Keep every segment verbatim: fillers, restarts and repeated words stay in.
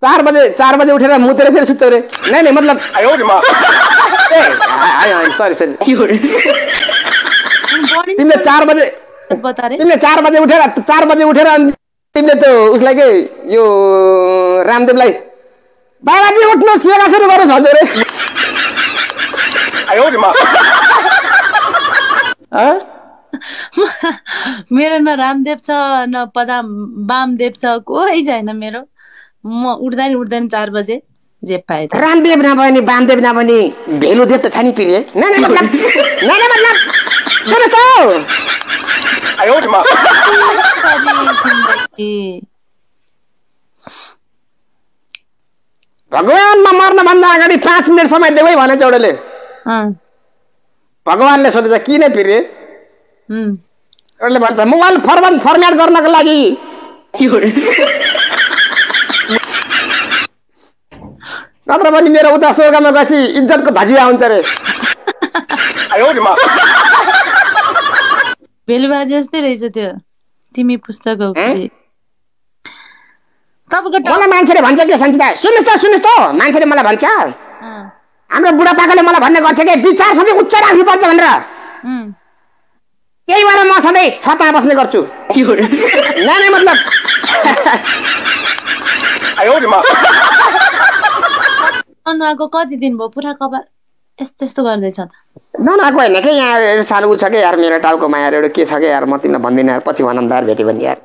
चार बजे चार बजे उठेर मुतेर फेरि सुत्छ रे नहीं नहीं मतलब आयो नि म ए सरी सरी तिमीले चार बजे बता रे तिमीले चार बजे उठेर चार बजे उठेर तिमीले त्यो उसलाई के यो रामदेवलाई बाबाजी उठ्नुहोस् योगा सुरु गर्नुहोस् भन्छ रे आयो नि म मेरो न रामदेव छ न पदा वामदेव छ कोही छैन मेरो म उठ्दा नि उठ्दैन चार बजे जे पाए त रामदेव नभए नि वामदेव नभए नि भेलुदेव त छ नि पिरे न न मतलब न न मतलब सुन त आयो नि म भगवानमा मर्न भन्दा अगाडि पाँच मिनट समय देऊ है भने चौडले भगवानले सोधेछ किन पिरे उसले भन्छ मोबाइल फर्मन फर्मेट गर्नको लागि नत्र पनि मेरो उता स्वर्गमा गएपछि इज्जतको धजिया हुन्छ रे आयो नि म बेलुबाजी जस्तै रहेछ त्यो तिमी पुस्तक हो कि तपाईको मलाई मान्छेले भन्छ के सञ्चिता सुन्नुस् त सुन्नुस् त मान्छेले मलाई भन्छ हाम्रो बुढापाकाले मलाई भन्ने गर्थे के विचार सधैँ उच्च राख्नुपर्छ भनेर त्यही भएर म सधैँ छता बस्ने गर्छु नै नै मतलब आयो नि म नआएको कति दिन भयो पुरा कपाल यस्तो यस्तो गर्दैछ त नआएको होइन कि यहाँ सानो उ छ कि यार मेरो टाउकोमा यार एउटा के छ कि यार म तिमीलाई भन्दिनँ यार पछि भनौँ त यार भेट्यो भने यार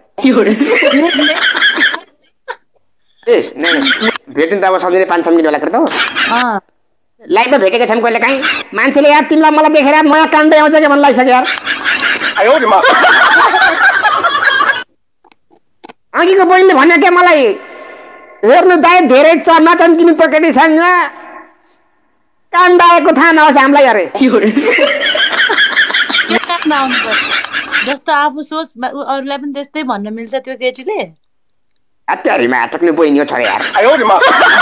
ए नै भेट्नु त अब सम्झिने पाँच छ मिनट होला त लाइभमा भेटेका छन् कहिले काहीँ मान्छेले यार तिमीलाई मलाई देखेर नयाँ काण्डै आउँछ कि भन्नु लागिसक्यो यार आयो नि म अघिको बहिनीले भन्यो क्या मलाई हेर्नु दाइ धेरै चर्ना चम्किनु त केटीसँग काण्ड आएको थाहा नहोस् हामीलाई अरे जस्तो आफू सोच अरूलाई पनि त्यस्तै भन्न मिल्छ त्यो केटीले हत्यारीमा हातक्ने बहिनी हो छोरे यार आयो नि म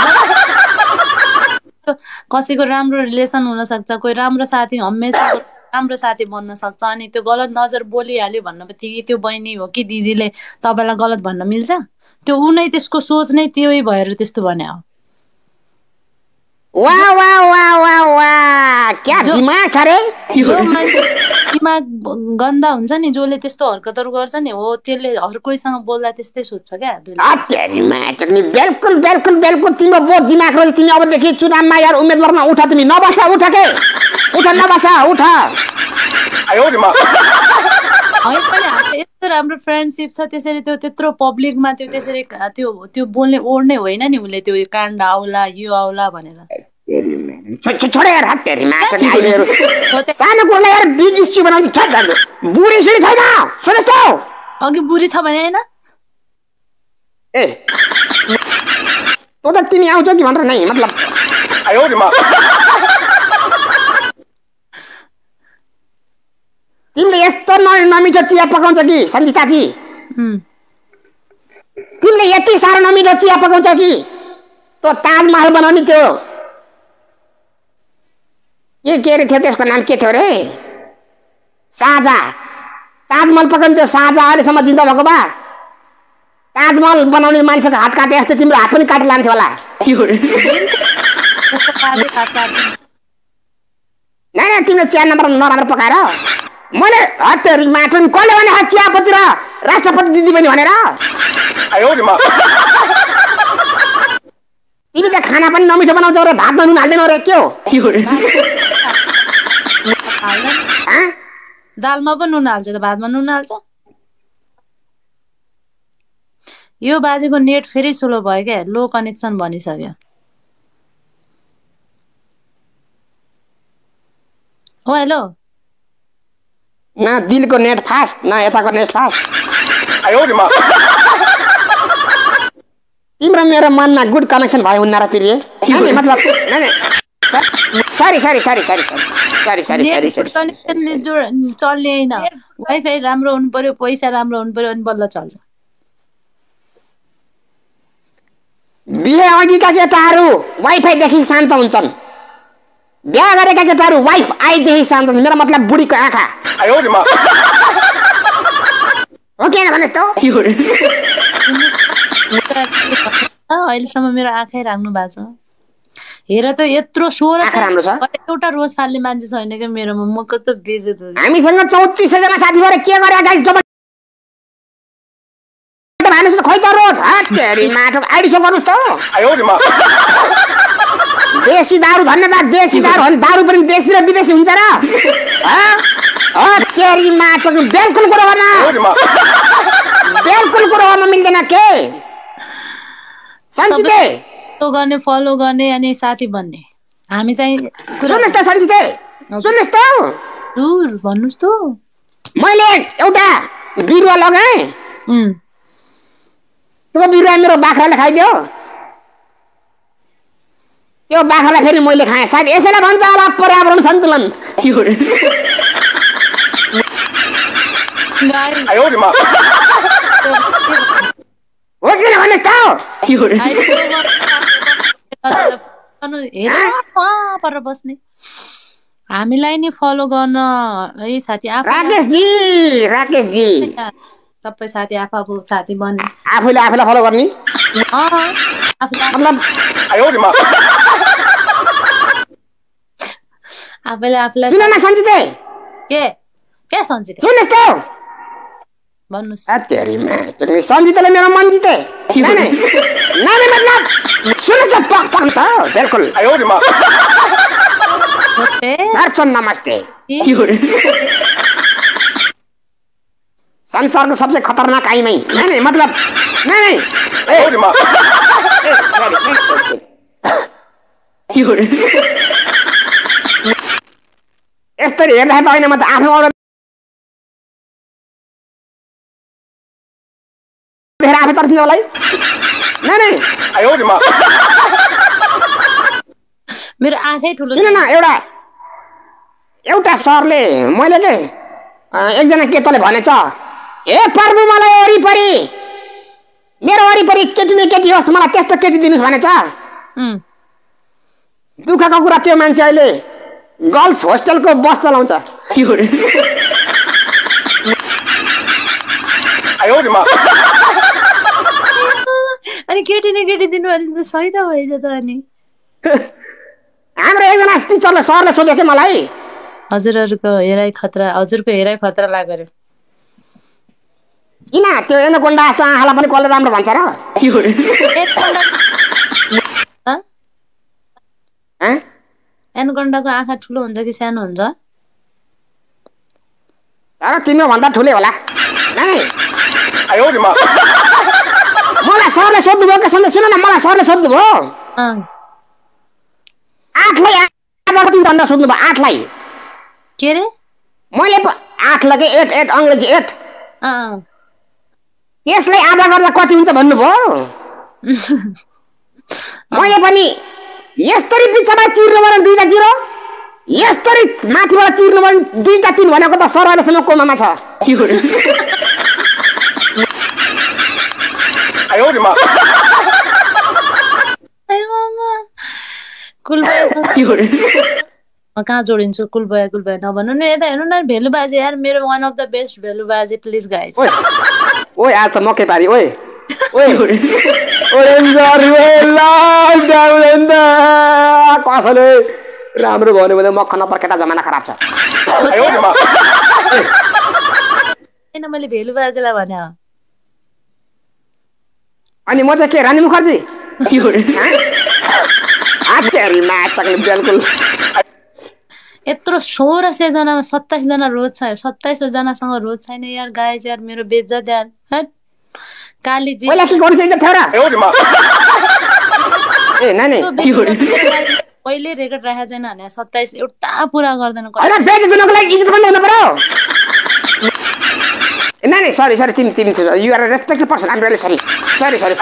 कसैको राम्रो रिलेसन हुन सक्छ कोही राम्रो साथी हमेसा राम्रो साथी बन्न सक्छ अनि त्यो गलत नजर बोलिहाल्यो भन्न बित्तिकै त्यो बहिनी हो कि दिदीले तपाईँलाई गलत भन्न मिल्छ त्यो ऊ नै त्यसको सोच नै त्यही भएर त्यस्तो भने हो वाह वाह वाह वाह वाह क्या दिमाग छ रे जो मान्छे दिमाग गन्दा हुन्छ नि जसले त्यस्तो हरकतहरू गर्छ नि हो त्यसले हर कोहीसँग बोल्दा त्यस्तै सोच्छ क्या हत्यारीमा हातक्ने बिल्कुल बिल्कुल बिल्कुल तिम्रो बहुत दिमाग रहेछ तिमी अबदेखि चुनावमा यार उम्मेदवारमा उठ तिमी नबस उठ के उठ नबस उठ आयो नि म है पनि यस्तो राम्रो फ्रेन्डसिप छ त्यसरी त्यो त्यत्रो पब्लिकमा त्यो त्यसरी त्यो त्यो बोल्ने ओर्ने होइन नि उसले त्यो काण्ड आउला यो आउला भनेर छोडे यार हत्यारीमा सानो कुरोलाई यार बिग इस्यु बनाउने क्या गर्नु बुढी सुरी छैन सुन्नुहोस् त अघि बुढी छ भने होइन ए त तिमी आउँछौ कि भनेर नै मतलब आयो नि म तिमीले यस्तो नमिठो चिया पकाउँछ कि सञ्जिताजी तिमीले यति साह्रो नमिठो चिया पकाउँछ कि त्यो ताजमहल बनाउने त्यो के के अरे थियो त्यसको नाम के थियो रे शाहजहाँ ताजमहल पकाउने त्यो शाहजहाँ अहिलेसम्म जिन्दा भएको बा ताजमहल बनाउने मान्छेको हात काटे जस्तै तिम्रो हात पनि काटेर लान्थ्यो होला नै नै तिमीले चिया नम्बर नराम्रो पकाएर मैले हत्याहरू माटो कसले भने चियापति र राष्ट्रपति दिदी पनि भनेर आयो नि म तिमी त खाना पनि नमिठो बनाउँछौ रे भातमा नुन हाल्दैनौ रे के हो दालमा पनि नुन हाल्छ त भातमा नुन हाल्छ यो बाजेको नेट फेरि स्लो भयो क्या लो कनेक्सन भनिसक्यो हो हेलो न दिलको नेट फास्ट न यताको नेट फास्ट आयो नि म तिम्रो मेरो मनमा गुड कनेक्सन भयो हुन्न र फेरि मतलब sorry sorry sorry sorry sorry sorry sorry connection चल्ने होइन वाइफाई राम्रो हुनु पर्यो पैसा राम्रो हुनु पर्यो अनि बल्ल चल्छ बिहे अघिका केटाहरू वाइफाईदेखि शान्त हुन्छन् बिहा गरेका केटाहरू वाइफ आइदेखि शान्त हुन्छन् मेरो मतलब बुढीको आँखा आयो नि म हो के भन्नुहोस् त अहिलेसम्म मेरो आँखै राख्नु भएको छ हेर त यत्रो सोह्र आँखा राम्रो छ एउटा रोज फाल्ने मान्छे छैन क्या मेरोमा म कस्तो बेइज्जत हुँ हामीसँग चौतिस जना साथी भएर के गरे गाइस डबल भन्नुस् त खै त रोज हत्तेरी माटो आइडी सो गर्नुस् त देशी दारू धन्यवाद देशी दारू हो दारू पनि देशी र विदेशी हुन्छ र हत्तेरी माटो बिल्कुल कुरो गर्न बिल्कुल कुरो गर्न मिल्दैन के सञ्चिते फलो गर्ने फलो गर्ने अनि साथी बन्ने हामी चाहिँ सुन्नुस् त सञ्चिते सुन्नुस् त दूर भन्नुस् त मैले एउटा बिरुवा लगाएँ त्यो बिरुवा मेरो बाख्राले खाइदियो त्यो बाख्रालाई फेरि मैले खाएँ सायद यसैलाई भन्छ होला पर्यावरण सन्तुलन हो किन भन्नुहोस् त पर बस्ने हामीलाई नि फलो गर्न है साथी राकेशजी राकेशजी सबै साथी आफू आफू साथी बन्ने आफूले आफूलाई फलो गर्ने मतलब आफूले आफूलाई सुन न सञ्चिते के के सञ्चिते सुन्नुहोस् त भन्नुहोस् सञ्जितले मेरो मन जिते नानी मतलब सुन्नुहोस् त पक पक त बिल्कुल दर्शन नमस्ते संसारको सबसे खतरनाक आइमै नानी मतलब नानी यसरी हेर्दा त होइन म त आफ्नो देखेर आफै तर्सिने होला नानी मेरो आँखै ठुलो किन न एउटा एउटा सरले मैले के एकजना केटाले भनेछ ए प्रभु मलाई वरिपरि मेरो वरिपरि केटी न केटी होस् मलाई त्यस्तो केटी दिनुहोस् भनेछ दुःखको कुरा त्यो मान्छे अहिले गर्ल्स होस्टेलको बस चलाउँछ अनि केटी न केटी दिनु भने त सही त भएछ त अनि हाम्रो एकजना टिचरले सरले सोध्यो के मलाई हजुरहरूको हेराइ खतरा हजुरको हेराइ खतरा लाग्यो किन त्यो एनाकोन्डा जस्तो आँखालाई पनि कसले राम्रो भन्छ र एनाकोन्डाको आँखा ठुलो हुन्छ कि सानो हुन्छ तर तिम्रो भन्दा ठुलै होला मलाई सरले सोध्नु भयो के सुन सुन न मलाई सरले सोध्नु भयो आठलाई आधा कति भन्दा सोध्नु भयो आठलाई के रे मैले आठ लगे एट एट अङ्ग्रेजी एट यसलाई आधा गर्दा कति हुन्छ भन्नुभयो मैले पनि यस्तरी बिचमा चिर्नु भने दुईटा जिरो यस्तरी माथिबाट चिर्नु भने दुईटा तिन भनेको त सर अहिलेसम्म कोमामा छ म कहाँ जोडिन्छु कुलबया कुलबया नभन्नु नि यता हेर्नु न भेलु बाजे यार मेरो one of the best Bhelu बाजे प्लिज गाइज ओए आज त मकै पारी ओए कसैले राम्रो भन्यो भने मक्ख नपर केटा जमाना खराब छ मैले भेलु बाजेलाई भने अनि म चाहिँ के रानी मुखर्जी बिल्कुल यत्रो सोह्र सय जनामा सत्ताइस जना रोज छ सत्ताइस जनासँग रोज छैन यार गाइज यार मेरो बेइज्जत यार हट कालीजी पहिले रेकर्ड राखेको छैन भने सत्ताइस एउटा पुरा गर्दैन नानी सरी सरी तिमी तिमी you are a respected person I am really sorry sorry sorry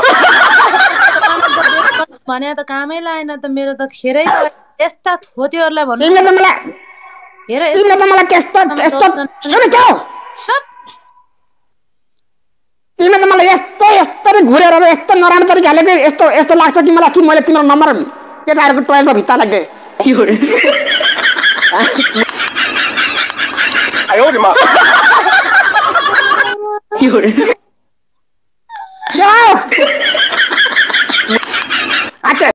भने त कामै लाएन त मेरो त खेरै यस्ता थोतीहरुलाई भन्नु तिमीले त मलाई हेर तिमीले त मलाई त्यस्तो त्यस्तो सुन त तिमीले त मलाई यस्तो यस्तो घुरेर यस्तो नराम्रो तरिकाले यस्तो यस्तो लाग्छ कि मलाई कि मैले तिम्रो नम्बर केटाहरुको टोयलको भित्ता लाग्दै आयो नि मा अच्छा